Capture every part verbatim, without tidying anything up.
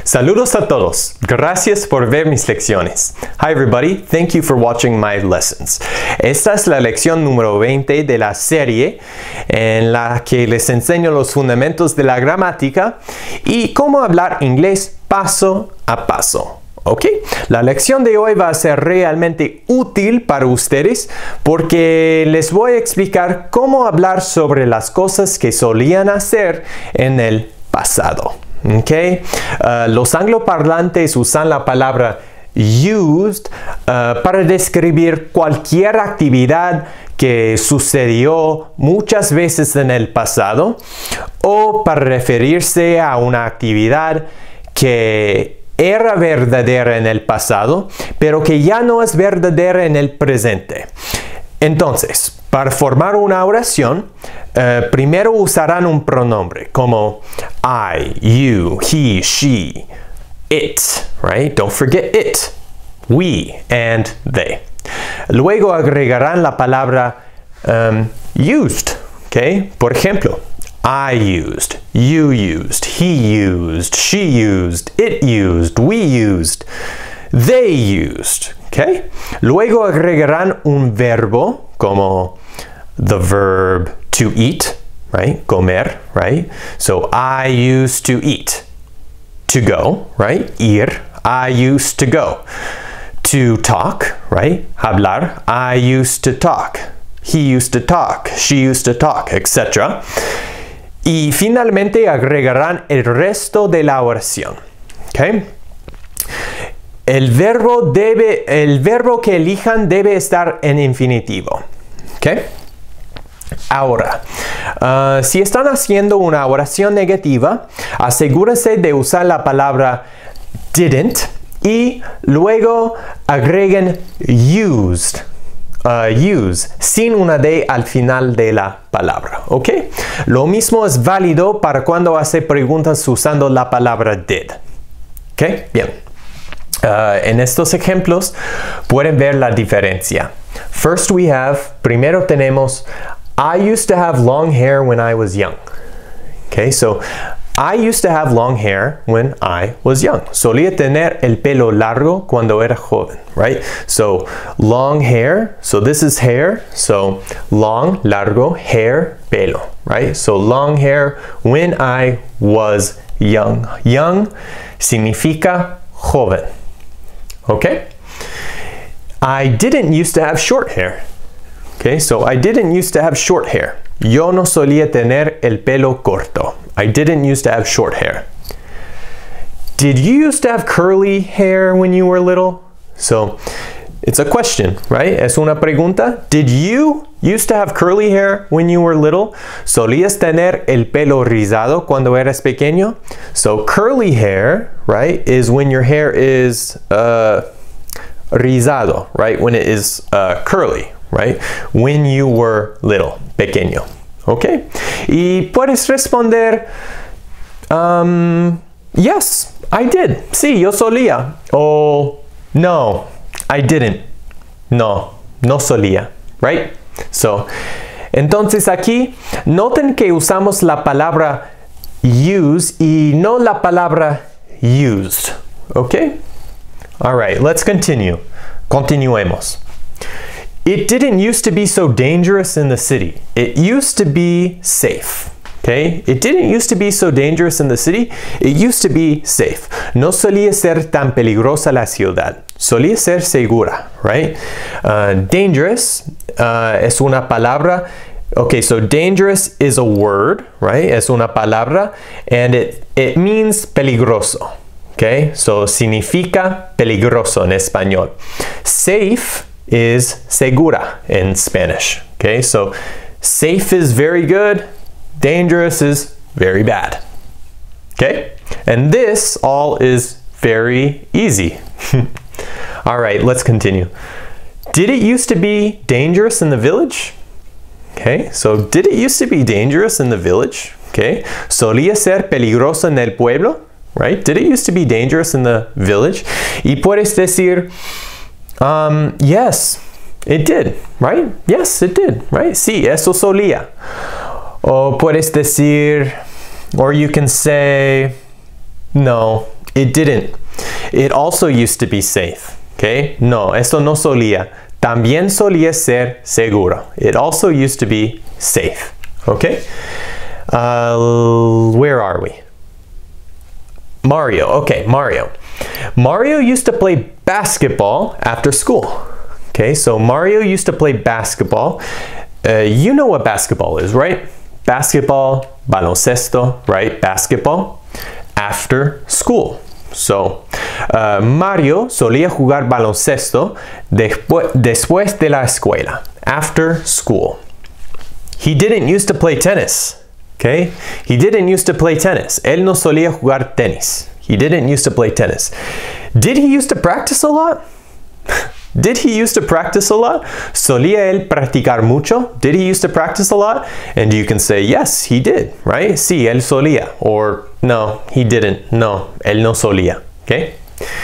Saludos a todos. Gracias por ver mis lecciones. Hi everybody, thank you for watching my lessons. Esta es la lección número veinte de la serie en la que les enseño los fundamentos de la gramática y cómo hablar inglés paso a paso. ¿Ok? La lección de hoy va a ser realmente útil para ustedes porque les voy a explicar cómo hablar sobre las cosas que solían hacer en el pasado. Okay. Uh, los angloparlantes usan la palabra used uh, para describir cualquier actividad que sucedió muchas veces en el pasado o para referirse a una actividad que era verdadera en el pasado, pero que ya no es verdadera en el presente. Entonces, para formar una oración, uh, primero usarán un pronombre como I, you, he, she, it, right? Don't forget it, we, and they. Luego agregarán la palabra um, used, ¿ok? Por ejemplo, I used, you used, he used, she used, it used, we used, they used, ¿ok? Luego agregarán un verbo como the verb to eat, right? Comer, right? So I used to eat. To go, right? Ir. I used to go. To talk, right? Hablar. I used to talk. He used to talk. She used to talk, et cetera. Y finalmente agregarán el resto de la oración. ¿Okay? El verbo debe, el verbo que elijan debe estar en infinitivo. ¿Okay? Ahora, uh, si están haciendo una oración negativa, asegúrense de usar la palabra didn't y luego agreguen used, uh, use, sin una D al final de la palabra, ¿ok? Lo mismo es válido para cuando hace preguntas usando la palabra did, ¿ok? Bien. Uh, en estos ejemplos pueden ver la diferencia. First we have, primero tenemos I used to have long hair when I was young. Okay, so I used to have long hair when I was young. Solía tener el pelo largo cuando era joven, right? So long hair, so this is hair, so long, largo, hair, pelo, right? So long hair when I was young. Young significa joven, okay? I didn't used to have short hair. Okay, so I didn't used to have short hair. Yo no solía tener el pelo corto. I didn't used to have short hair. Did you used to have curly hair when you were little? So it's a question, right? Es una pregunta. Did you used to have curly hair when you were little? ¿Solías tener el pelo rizado cuando eras pequeño? So curly hair, right, is when your hair is uh, rizado, right? When it is uh, curly. Right? When you were little, pequeño. Okay? Y puedes responder, um, yes, I did. Sí, yo solía. O no, I didn't. No, no solía. Right? So, entonces aquí, noten que usamos la palabra use y no la palabra used. Okay? All right, let's continue. Continuemos. It didn't used to be so dangerous in the city. It used to be safe. Okay? It didn't used to be so dangerous in the city. It used to be safe. No solía ser tan peligrosa la ciudad. Solía ser segura, right? Uh, dangerous uh, es una palabra. Okay, so dangerous is a word, right? Es una palabra and it, it means peligroso. Okay? So significa peligroso en español. Safe is segura in Spanish. Okay, so safe is very good, dangerous is very bad. Okay, and this all is very easy. All right, let's continue. Did it used to be dangerous in the village? Okay, so did it used to be dangerous in the village? Okay, solía ser peligroso en el pueblo? Right, did it used to be dangerous in the village? Y puedes decir, Um, yes, it did, right? Yes, it did, right? Sí, eso solía. O puedes decir, or you can say, no, It didn't. It also used to be safe. Okay? No, eso no solía. También solía ser seguro. It also used to be safe. Okay? Uh, where are we? Mario. Okay, Mario. Mario used to play basketball after school. Okay, so Mario used to play basketball. Uh, you know what basketball is, right? Basketball, baloncesto, right? Basketball after school. So, uh, Mario solía jugar baloncesto despu después de la escuela, after school. He didn't used to play tennis. Okay? He didn't used to play tennis. Él no solía jugar tenis. He didn't used to play tennis. Did he used to practice a lot? Did he used to practice a lot? ¿Solía él practicar mucho? Did he used to practice a lot? And you can say, yes, he did, right? Sí, él solía. Or, no, he didn't. No, él no solía. Okay?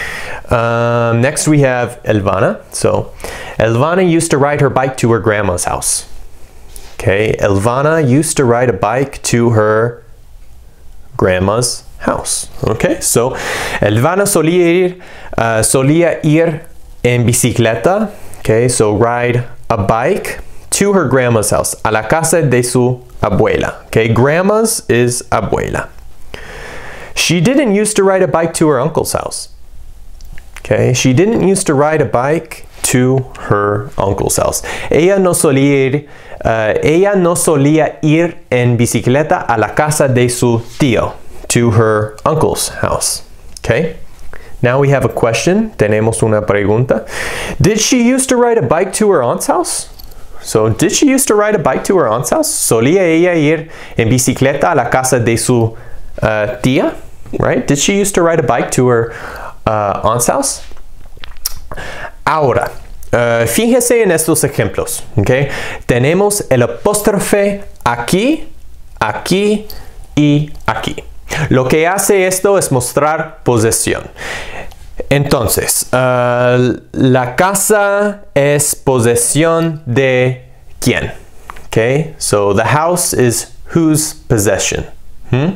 Um, next we have Elvana. So, Elvana used to ride her bike to her grandma's house. Okay, Elvana used to ride a bike to her grandma's house. Okay, so Elvana solía ir, uh, solía ir en bicicleta. Okay, so ride a bike to her grandma's house, a la casa de su abuela. Okay, grandma's is abuela. She didn't used to ride a bike to her uncle's house. Okay, she didn't used to ride a bike to her uncle's house. Ella no solía ir, uh, ella no solía ir en bicicleta a la casa de su tío, to her uncle's house. Okay? Now we have a question. Tenemos una pregunta. Did she used to ride a bike to her aunt's house? So, did she used to ride a bike to her aunt's house? ¿Solía ella ir en bicicleta a la casa de su uh, tía? Right? Did she used to ride a bike to her uh, aunt's house? Ahora, uh, fíjese en estos ejemplos, ¿okay? Tenemos el apóstrofe aquí, aquí y aquí. Lo que hace esto es mostrar posesión. Entonces, uh, la casa es posesión de quién? Okay, so the house is whose possession? Hmm?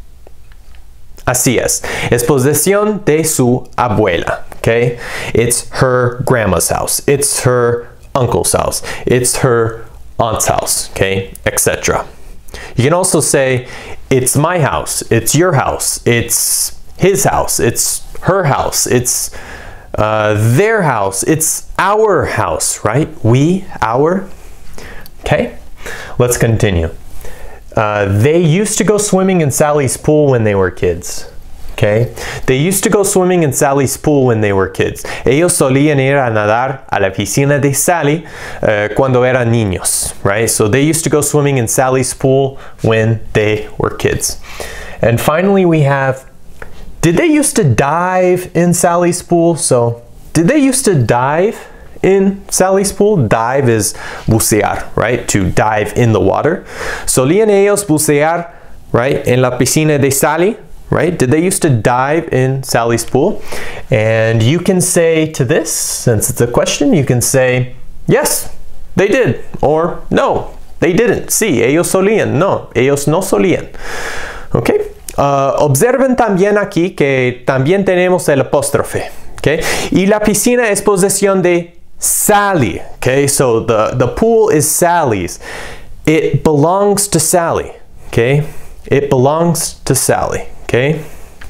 Así es, es posesión de su abuela. Okay, it's her grandma's house, it's her uncle's house, it's her aunt's house, okay, et cetera. You can also say, it's my house, it's your house, it's his house, it's her house, it's uh, their house, it's our house, right? We, our. Okay, let's continue. Uh, they used to go swimming in Sally's pool when they were kids. Okay, they used to go swimming in Sally's pool when they were kids. Ellos solían ir a nadar a la piscina de Sally uh, cuando eran niños, right? So they used to go swimming in Sally's pool when they were kids. And finally we have, did they used to dive in Sally's pool? So, did they used to dive in Sally's pool? Dive is bucear, right? To dive in the water. Solían ellos bucear, right? En la piscina de Sally. Right? Did they used to dive in Sally's pool? And you can say to this, since it's a question, you can say, yes, they did. Or, no, they didn't. Sí, ellos solían. No, ellos no solían. Okay? Uh, observen también aquí que también tenemos el apóstrofe. Okay? Y la piscina es posesión de Sally. Okay? So the, the pool is Sally's. It belongs to Sally. Okay? It belongs to Sally. Okay.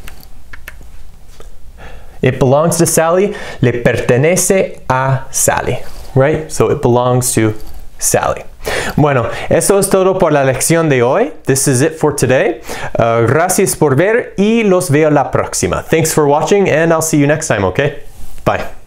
It belongs to Sally. Le pertenece a Sally. Right? So it belongs to Sally. Bueno, eso es todo por la lección de hoy. This is it for today. Uh, gracias por ver y los veo la próxima. Thanks for watching and I'll see you next time, okay? Bye.